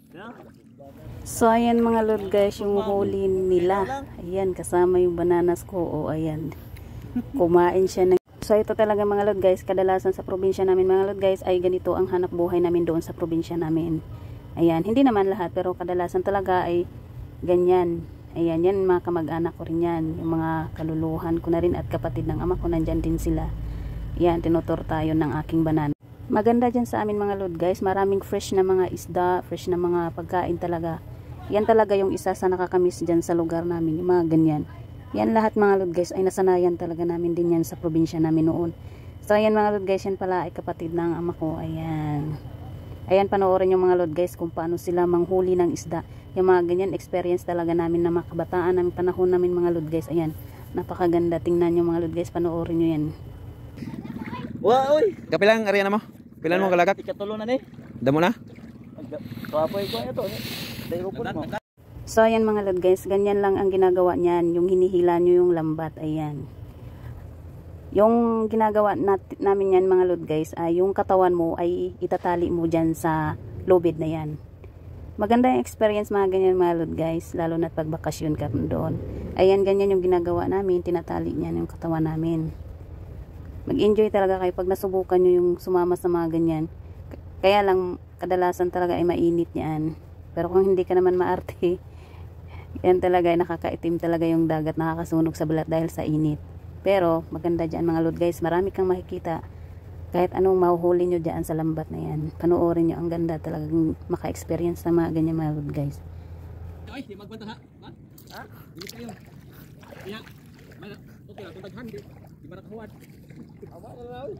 So ayan mga lord guys, yung huli nila. Ayan, kasama yung bananas ko. O ayan, kumain siya ng... So ito talaga mga lord guys, kadalasan sa probinsya namin mga lord guys, ay ganito ang hanap buhay namin doon sa probinsya namin. Ayan, hindi naman lahat, pero kadalasan talaga ay ganyan. Ayan, yan mga kamag-anak ko rin yan. Yung mga kaluluhan ko na rin at kapatid ng ama ko, nandyan din sila. Ayan, tinutur tayo ng aking banana. Maganda dyan sa amin mga lord guys, maraming fresh na mga isda, fresh na mga pagkain talaga. Yan talaga yung isa sa nakakamiss dyan sa lugar namin, yung mga ganyan. Yan lahat mga lord guys ay nasanayan talaga namin din yan sa probinsya namin noon. So ayan mga lord guys, yan pala ay kapatid ng ama ko. Ayan. Ayan, panoorin yung mga lord guys kung paano sila manghuli ng isda. Yung mga ganyan experience talaga namin na mga kabataan namin, panahon namin mga lord guys. Ayan, napakaganda. Tingnan nyo mga lord guys, panoorin nyo yan. Wow, oy. Kapilang area na mo? Pilan mo kalagat? Ikatulo na ni. Damo na? Kapoy ko ito. Dahil po mo. So ayan mga lord guys, ganyan lang ang ginagawa niyan. Yung hinihila nyo yung lambat. Ayan. Yung ginagawa namin yan mga lord guys, ay yung katawan mo ay itatali mo dyan sa lubid na yan. Maganda yung experience mga ganyan mga lord guys, lalo na pag bakasyon ka doon. Ayan, ganyan yung ginagawa namin, tinatali niyan yung katawan namin. Mag-enjoy talaga kayo pag nasubukan nyo yung sumama sa mga ganyan. Kaya lang kadalasan talaga ay mainit yan. Pero kung hindi ka naman maarte, yan talaga ay nakakaitim talaga yung dagat, nakakasunog sa balat dahil sa init. Pero maganda dyan mga lord guys, marami kang makikita kahit anong mahuhuli nyo dyan sa lambat na yan. Panoorin nyo, ang ganda talagang maka-experience na mga ganyan mga lord guys. Ay, di magbanta ha? Ha? Hindi kayo. Kaya, okay lang, kung taghan, di ba nakahuwad? Awa na lang.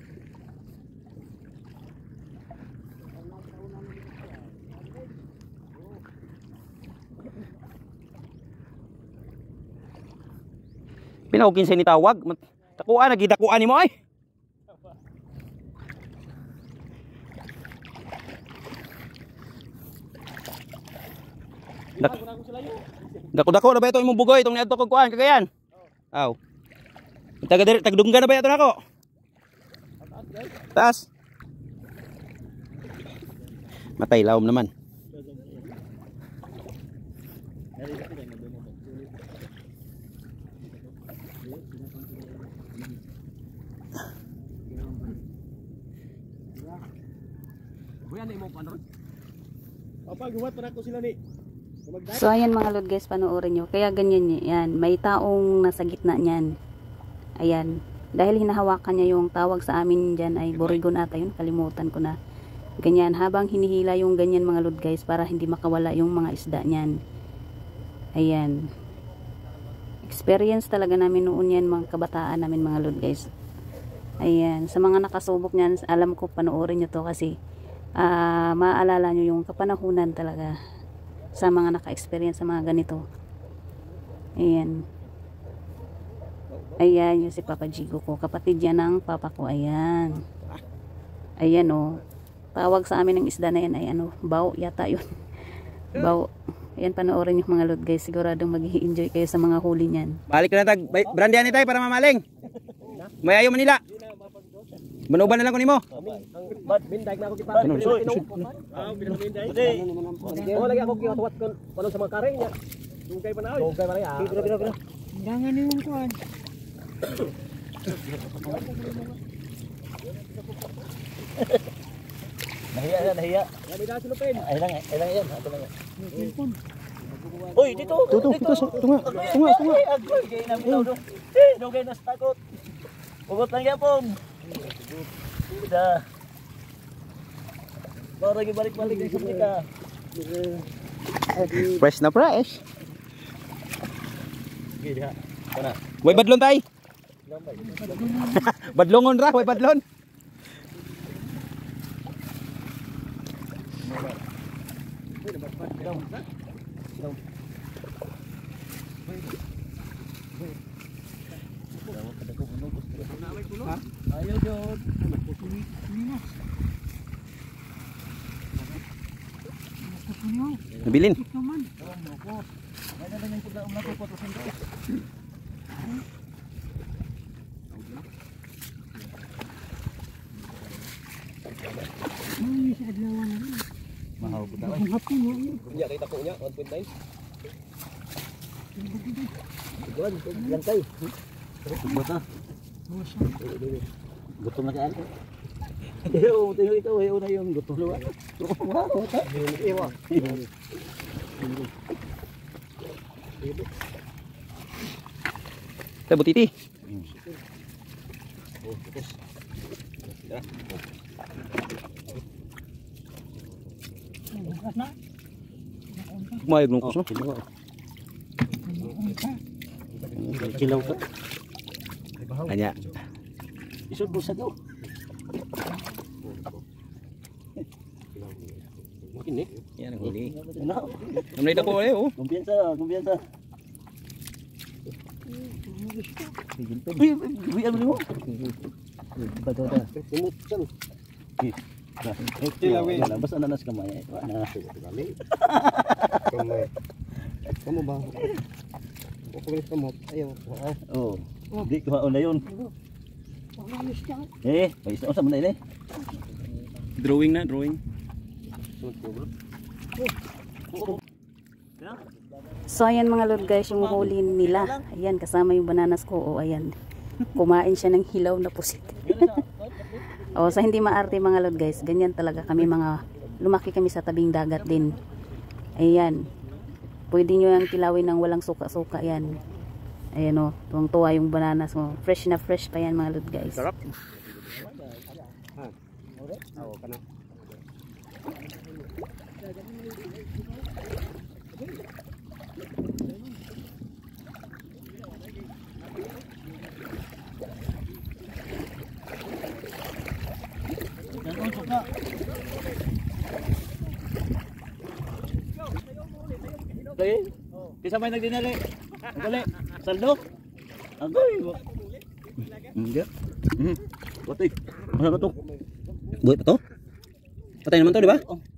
Pinaukin sa ni tawag. Takuan, nagidakuan ni mo ay. Dako-dako na ba ito imong bugoy itong niadto kog kuan kagayan? Aw. Tagdunggan na ba ito nako? Taas. Matay lawom naman. Buyan na imong panon. Papa, guwat pa nako sila ni. So ayan mga lord guys, panoorin nyo. Kaya ganyan yan, may taong nasa gitna niyan. Ayan, dahil hinahawakan niya yung tawag sa amin dyan ay borigon ata yun, kalimutan ko na. Ganyan, habang hinihila yung ganyan mga lord guys, para hindi makawala yung mga isda niyan. Ayan, experience talaga namin noon yan mga kabataan namin mga lord guys. Ayan, sa mga nakasubok niyan, alam ko panoorin nyo to kasi maaalala nyo yung kapanahunan talaga sa mga naka-experience sa mga ganito. Ayan. Ayan yung si Papa Jigo ko, kapatid yan ng papa ko. Ayan. Ayan o. Tawag sa amin ng isda na yan ay ano, bao yata yun. Bao. Ayan, panoorin yung mga lord guys, siguradong mag-i-enjoy kayo sa mga huli niyan. Balik na tag brandihan ni tay para mamaling. May ayo Manila. Manuban na lang ko nimo. Bad bindag na ako kita. Binday. Oh, lagi ako kiwat kon kuno sa mga kare niya. Dugay pa na oy. Dugay pa na. Pira. Dangan ni yung kuan. Nahiya. Dami na silupin. Ay lang yan. Ato lang yan. Oy, dito. Tunga. Agoy gay na bitaw do. Dugay na takot. Ugot lang yapon. Udah. Baru lagi balik-balik dari Afrika. Fresh na fresh. Gila. Kana. Way badlon tay. Badlongon ra, way badlon. Ayo Jod. Nabilin. Mahaw Wow, puta. Iya, kita ko niya 1.9. Tuguan, lang kayo. Bata. Gutom na kaan. Ayaw, tingnan ikaw, ayaw na yung gutom na. Wow, bata. Iwa. Kita butiti. Oh, putus. Kumayag nung kus no. Kilaw ka. Anya. Isod mo sa daw. Makin ni. Yan ang huli. Ano? Namlay na ko eh oh. Kumpiyansa, kumpiyansa. Uy, biyan mo. Bato na. Sumut saan? Basta nanas kamay. Kamay. Kamu ba? Ako ulit kamot. Ayaw. Oo. Di ko na yun. May isa mo na yun eh. Drawing na, drawing. So ayan mga lord guys, yung huli nila. Ayan, kasama yung bananas ko. O ayan, kumain siya ng hilaw na pusit. O sa hindi maarte mga lord guys, ganyan talaga kami mga, lumaki kami sa tabing dagat din. Ayan, pwede nyo yung kilawin ng walang suka-suka yan. Ayan o, tuwang-tuwa yung bananas mo. Fresh na fresh pa yan mga lord guys. Sarap. Okay. Kisa may nagdinali. Dali. Saldo. Agoy. Hindi. Patay. Ano to? Buhay pa to? Patay naman to, di ba?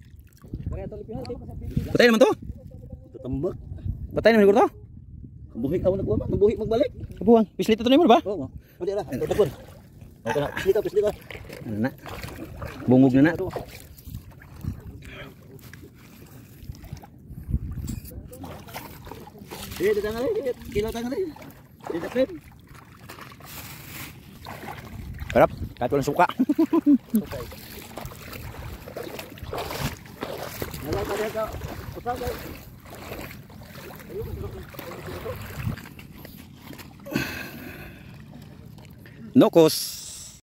Patay naman to? Tatambak. Patay naman siguro to? Buhi ako nagkuha. Buhi magbalik. Kabuhan. Pislit ito na yun, di ba? Oo. Hindi na. Tapon. Okay na. Pislita. Ano na? Bungog na na. Dito tangan rin. Kilo tangan rin. Dito pen. Sarap. Kahit walang suka. Nalay pa dito. Usapay. Nokos.